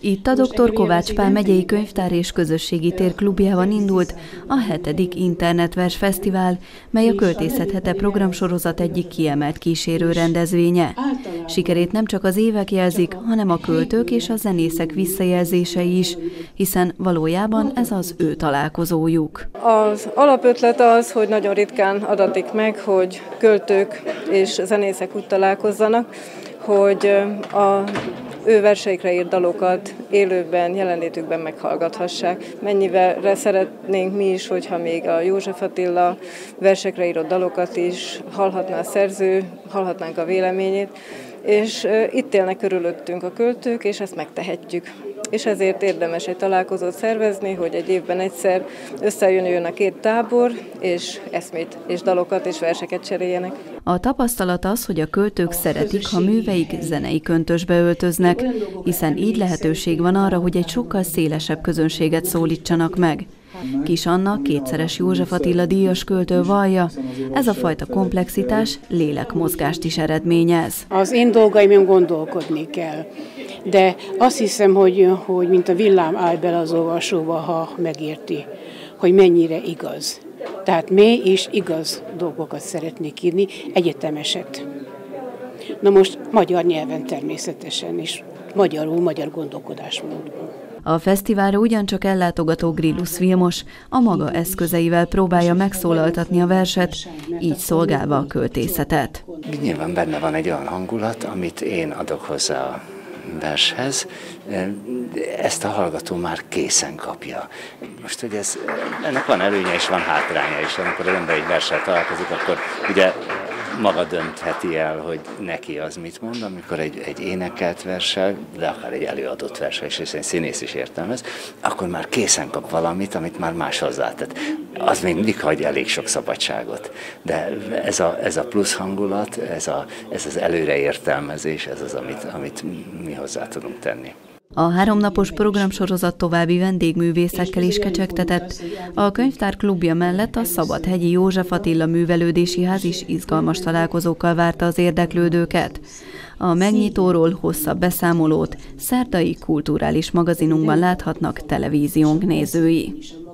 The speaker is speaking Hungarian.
Itt a Dr. Kovács Pál megyei könyvtár és közösségi tér klubjában indult a 7. Internetversfesztivál, Fesztivál, mely a Költészet hete programsorozat egyik kiemelt kísérő rendezvénye. Sikerét nem csak az évek jelzik, hanem a költők és a zenészek visszajelzései is, hiszen valójában ez az ő találkozójuk. Az alapötlet az, hogy nagyon ritkán adatik meg, hogy költők és zenészek úgy találkozzanak, hogy a ő verseikre írt dalokat élőben, jelenlétükben meghallgathassák. Mennyire szeretnénk mi is, hogyha még a József Attila versekre írott dalokat is hallhatná a szerző, hallhatnánk a véleményét, és itt élnek körülöttünk a költők, és ezt megtehetjük. És ezért érdemes egy találkozót szervezni, hogy egy évben egyszer összejön a két tábor, és eszmét, és dalokat, és verseket cseréljenek. A tapasztalat az, hogy a költők szeretik, ha műveik zenei köntösbe öltöznek, hiszen így lehetőség van arra, hogy egy sokkal szélesebb közönséget szólítsanak meg. Kis Anna, kétszeres József Attila díjas költő vallja, ez a fajta komplexitás lélekmozgást is eredményez. Az én dolgaimon gondolkodni kell, de azt hiszem, hogy mint a villám áll bele az olvasóba, ha megérti, hogy mennyire igaz. Tehát mély és igaz dolgokat szeretnék írni, egyetemeset. Na most magyar nyelven természetesen, és magyarul, magyar gondolkodásmódban. A fesztiválra ugyancsak ellátogató Grillus Vilmos a maga eszközeivel próbálja megszólaltatni a verset, így szolgálva a költészetet. Nyilván benne van egy olyan hangulat, amit én adok hozzá a vershez, ezt a hallgató már készen kapja. Most, hogy ennek van előnye és van hátránya is, amikor az ember egy verssel találkozik, akkor ugye maga döntheti el, hogy neki az mit mond, amikor egy énekelt verssel, de akár egy előadott verssel is, és egy színész is értelmez, akkor már készen kap valamit, amit már más hozzátett. Az még mindig hagy elég sok szabadságot. De ez a plusz hangulat, ez az előreértelmezés, ez az, amit mi hozzá tudunk tenni. A 3 napos programsorozat további vendégművészekkel is kecsegtetett. A könyvtár klubja mellett a Szabadhegyi József Attila Művelődési Ház is izgalmas találkozókkal várta az érdeklődőket. A megnyitóról hosszabb beszámolót szerdai kulturális magazinunkban láthatnak televíziónk nézői.